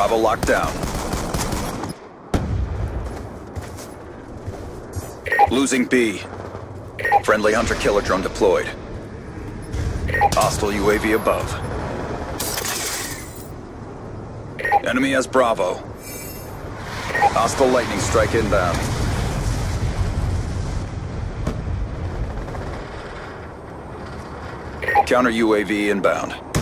Bravo locked down. Losing B. Friendly hunter-killer drone deployed. Hostile UAV above. Enemy has Bravo. Hostile lightning strike inbound. Counter UAV inbound.